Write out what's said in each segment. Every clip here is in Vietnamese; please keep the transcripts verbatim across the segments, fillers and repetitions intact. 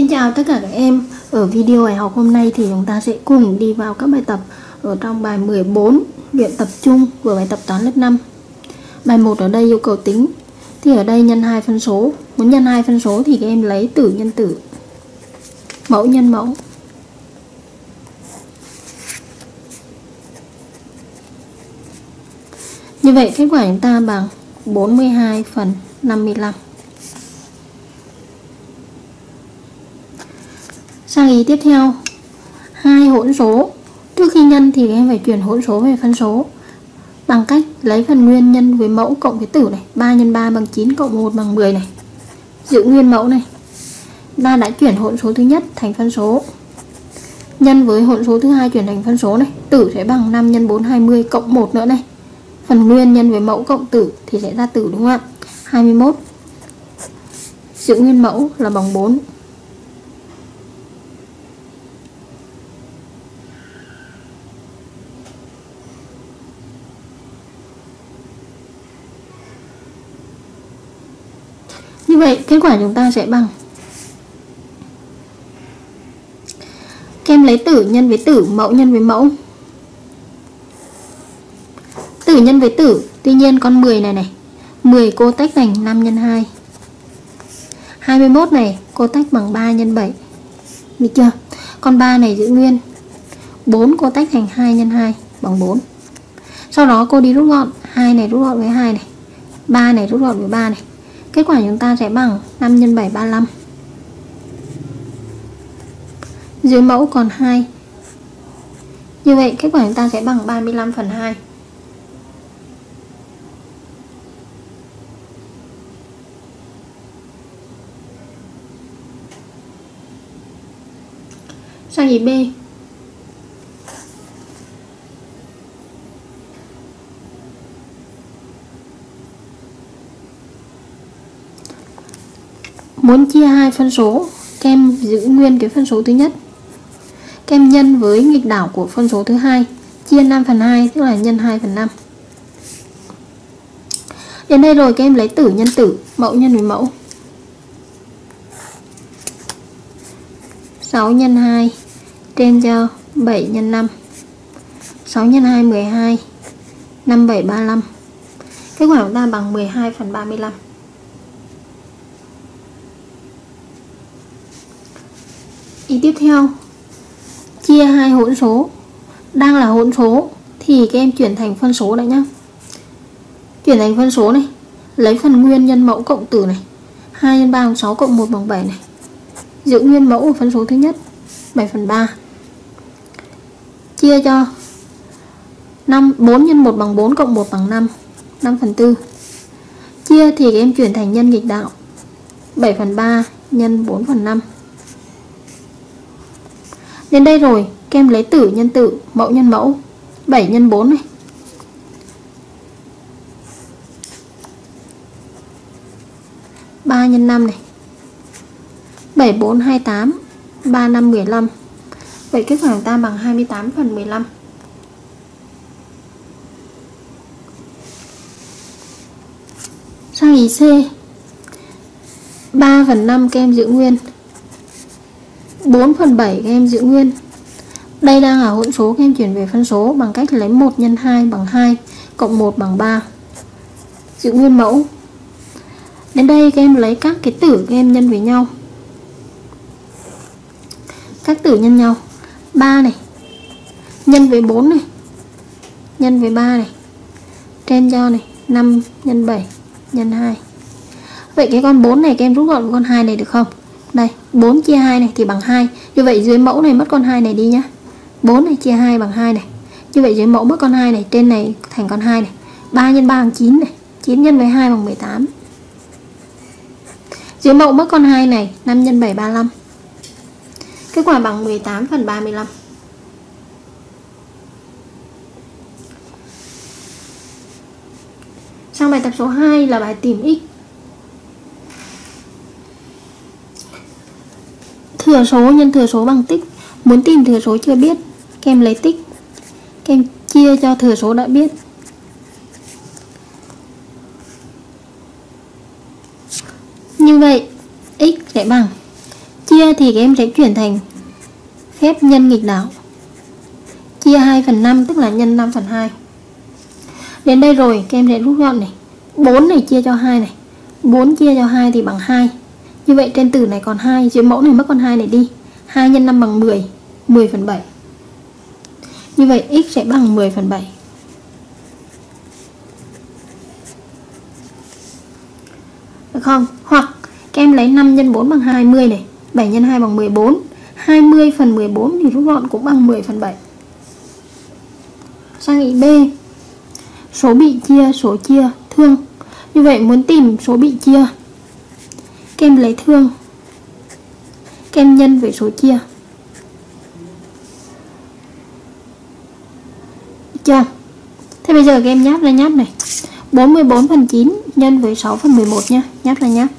Xin chào tất cả các em. Ở video bài học hôm nay thì chúng ta sẽ cùng đi vào các bài tập ở trong bài mười bốn luyện tập trung của bài tập toán lớp năm. Bài một ở đây yêu cầu tính. Thì ở đây nhân hai phân số. Muốn nhân hai phân số thì các em lấy tử nhân tử, mẫu nhân mẫu. Như vậy kết quả chúng ta bằng bốn mươi hai phần năm mươi lăm. Sang ý tiếp theo, hai hỗn số. Trước khi nhân thì các em phải chuyển hỗn số về phân số bằng cách lấy phần nguyên nhân với mẫu cộng với tử này. Ba nhân ba bằng chín, cộng một bằng mười này. Giữ nguyên mẫu này. Ta đã chuyển hỗn số thứ nhất thành phân số. Nhân với hỗn số thứ hai chuyển thành phân số này. Tử sẽ bằng năm nhân bốn hai mươi, cộng một nữa này. Phần nguyên nhân với mẫu cộng tử thì sẽ ra tử, đúng không ạ? hai mươi mốt. Giữ nguyên mẫu là bằng bốn. Như vậy kết quả chúng ta sẽ bằng, các em lấy tử nhân với tử, mẫu nhân với mẫu. Tử nhân với tử, tuy nhiên con mười này này, mười cô tách thành năm nhân hai. hai mươi mốt này cô tách bằng ba nhân bảy. Được chưa? Con ba này giữ nguyên. bốn cô tách thành hai nhân hai bằng bốn. Sau đó cô đi rút gọn, hai này rút gọn với hai này, ba này rút gọn với ba này. Kết quả chúng ta sẽ bằng năm nhân bảy, ba mươi lăm. Dưới mẫu còn hai. Như vậy kết quả chúng ta sẽ bằng ba mươi lăm phần hai. Sang ý B. Muốn chia hai phân số, các em giữ nguyên cái phân số thứ nhất. Các em nhân với nghịch đảo của phân số thứ hai, chia năm phần hai, tức là nhân hai phần năm. Đến đây rồi các em lấy tử nhân tử, mẫu nhân với mẫu. sáu nhân hai trên cho bảy nhân năm. sáu nhân hai mười hai, năm bảy ba mươi lăm. Kết quả chúng ta bằng mười hai phần ba mươi lăm. Ý tiếp theo, chia hai hỗn số. Đang là hỗn số thì các em chuyển thành phân số đấy nhá. Chuyển thành phân số này, lấy phần nguyên nhân mẫu cộng tử này. hai nhân ba bằng sáu, cộng một bằng bảy này. Giữ nguyên mẫu của phân số thứ nhất, bảy phần ba. Chia cho năm, bốn nhân một bằng bốn, cộng một bằng năm, năm phần tư. Chia thì các em chuyển thành nhân nghịch đạo, bảy phần ba nhân bốn phần năm. Đến đây rồi, các em lấy tử nhân tử, mẫu nhân mẫu. bảy nhân bốn này. ba nhân năm này. bảy, bốn, hai mươi tám, ba, năm, mười lăm. Vậy kết quả chúng ta bằng hai mươi tám phần mười lăm. Sang ý C. ba phần năm các em giữ nguyên. bốn phần bảy các em giữ nguyên. Đây đang là hỗn số, các em chuyển về phân số bằng cách lấy một nhân hai bằng hai, cộng một bằng ba. Giữ nguyên mẫu. Đến đây các em lấy các cái tử các em nhân với nhau. Các tử nhân nhau. ba này nhân với bốn này, nhân với ba này, trên cho này, năm nhân bảy nhân hai. Vậy cái con bốn này các em rút gọn với con hai này được không? Đây, bốn chia hai này thì bằng hai. Như vậy dưới mẫu này mất con hai này đi nhá. bốn này chia hai bằng hai này. Như vậy dưới mẫu mất con hai này, trên này thành con hai này. ba nhân ba bằng chín này, chín nhân với hai bằng mười tám. Dưới mẫu mất con hai này, năm nhân bảy, ba mươi lăm. Kết quả bằng mười tám phần ba mươi lăm. Sang bài tập số hai là bài tìm x. Thừa số nhân thừa số bằng tích. Muốn tìm thừa số chưa biết, các em lấy tích, các em chia cho thừa số đã biết. Như vậy x sẽ bằng Chia thì các em sẽ chuyển thành phép nhân nghịch đảo. Chia hai phần năm tức là nhân năm phần hai. Đến đây rồi các em sẽ rút gọn này. bốn này chia cho hai này. bốn chia cho hai thì bằng hai. Như vậy trên tử này còn hai, dưới mẫu này mất con hai này đi. hai nhân năm bằng mười, mười phần bảy. Như vậy x sẽ bằng mười phần bảy. Được không? Hoặc các em lấy năm nhân bốn bằng hai mươi này, bảy nhân hai bằng mười bốn. hai mươi phần mười bốn thì rút gọn cũng bằng mười phần bảy. Sang ý B. Số bị chia, số chia, thương. Như vậy muốn tìm số bị chia, các em lấy thương, các em nhân với số chia. Được chưa? Thế bây giờ các em nháp ra nháp này. bốn mươi bốn phần chín nhân với sáu phần mười một nhá. Nháp ra nháp.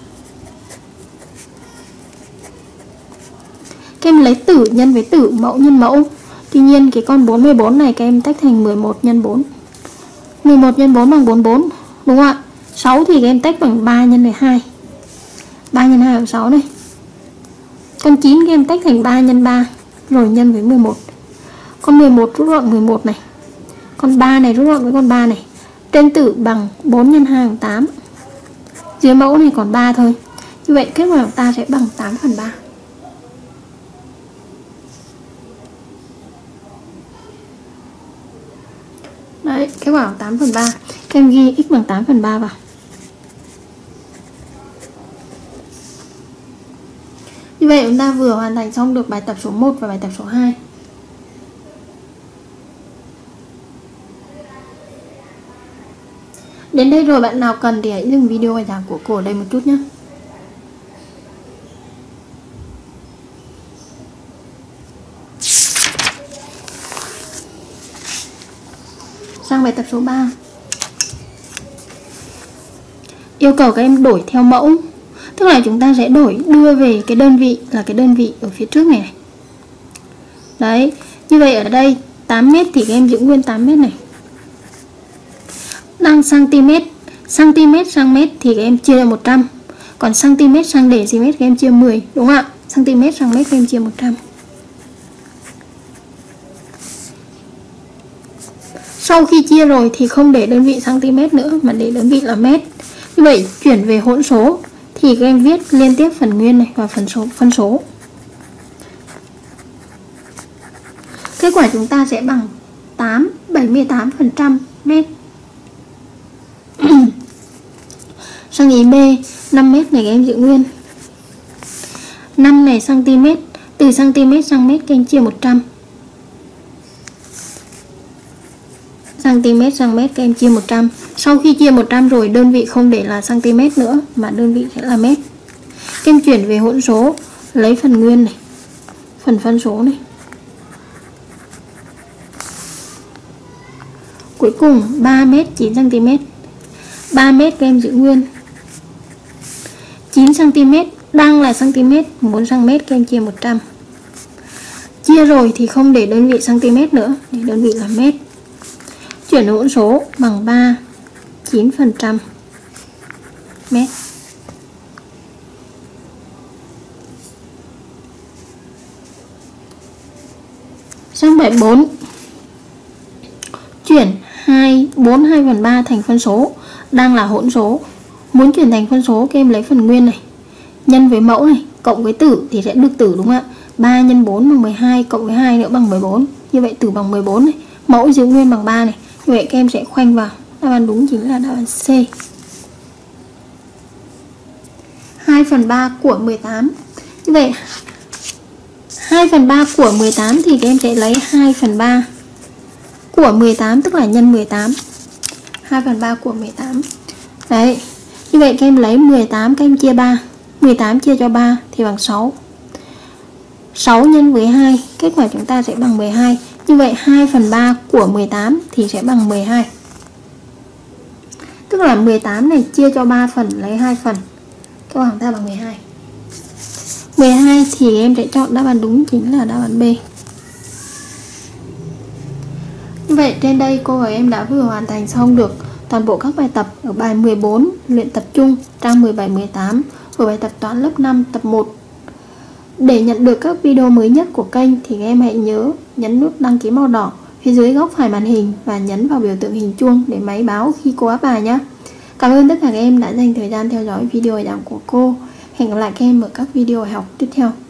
Các em lấy tử nhân với tử, mẫu nhân mẫu. Tuy nhiên cái con bốn mươi bốn này các em tách thành mười một nhân bốn. mười một nhân bốn bằng bốn mươi bốn, đúng không ạ? sáu thì các em tách bằng ba nhân với hai. ba nhân hai bằng sáu này. Con chín các em tách thành ba nhân ba rồi nhân với mười một. Con mười một rút gọn mười một này. Con ba này rút gọn với con ba này. Trên tử bằng bốn nhân hai bằng tám. Dưới mẫu này còn ba thôi. Như vậy kết quả của ta sẽ bằng tám phần ba. Đấy, kết quả tám phần ba. Các em ghi x bằng tám phần ba vào. Như vậy chúng ta vừa hoàn thành xong được bài tập số một và bài tập số hai. Đến đây rồi, bạn nào cần thì hãy dừng video bài giảng của cô ở đây một chút nhé. Sang bài tập số ba. Yêu cầu các em đổi theo mẫu. Tức là chúng ta sẽ đổi đưa về cái đơn vị là cái đơn vị ở phía trước này, này. Đấy, như vậy ở đây tám mét thì các em giữ nguyên tám mét này. Đang cm, cm sang mét thì các em chia ra một trăm. Còn cm sang decimet các em chia mười, đúng không ạ? Cm sang mét các em chia một trăm. Sau khi chia rồi thì không để đơn vị cm nữa mà để đơn vị là mét. Như vậy chuyển về hỗn số thì các em viết liên tiếp phần nguyên này và phần số phân số. Kết quả chúng ta sẽ bằng tám, bảy mươi tám phần trăm mét. Sang ý B, năm mét này các em giữ nguyên. năm này cm, từ cm sang mét các em chia một trăm. Cm sang mét các em chia một trăm. Sau khi chia một trăm rồi đơn vị không để là cm nữa mà đơn vị sẽ là mét. Các em chuyển về hỗn số, lấy phần nguyên này, phần phân số này. Cuối cùng ba mét chín cm. ba mét các em giữ nguyên. chín cm đang là cm, muốn sang mét các em chia một trăm. Chia rồi thì không để đơn vị cm nữa, để đơn vị là mét. Chuyển hỗn số bằng ba, chín phần trăm mét. Sang bài bốn. Chuyển hai, bốn hai phần ba thành phân số, đang là hỗn số. Muốn chuyển thành phân số các em lấy phần nguyên này, nhân với mẫu này, cộng với tử thì sẽ được tử, đúng không ạ? ba nhân bốn bằng mười hai, cộng với hai nữa bằng mười bốn. Như vậy tử bằng mười bốn này, mẫu giữ nguyên bằng ba này. Như vậy các em sẽ khoanh vào. Đáp án đúng chính là đáp án C. hai phần ba của mười tám. Như vậy hai phần ba của mười tám thì các em sẽ lấy hai phần ba của mười tám, tức là nhân mười tám. hai phần ba của mười tám. Đấy. Như vậy các em lấy mười tám các em chia ba. mười tám chia cho ba thì bằng sáu. sáu nhân với hai, kết quả chúng ta sẽ bằng mười hai. Như vậy hai phần ba của mười tám thì sẽ bằng mười hai. Tức là mười tám này chia cho ba phần, lấy hai phần. Kết quả chúng ta bằng mười hai. mười hai thì em sẽ chọn đáp án đúng chính là đáp án B. Như vậy trên đây cô và em đã vừa hoàn thành xong được toàn bộ các bài tập ở bài mười bốn luyện tập trung trang mười bảy mười tám của bài tập toán lớp năm tập một. Để nhận được các video mới nhất của kênh thì các em hãy nhớ nhấn nút đăng ký màu đỏ phía dưới góc phải màn hình và nhấn vào biểu tượng hình chuông để máy báo khi cô up bài nhé. Cảm ơn tất cả các em đã dành thời gian theo dõi video bài giảng của cô. Hẹn gặp lại các em ở các video học tiếp theo.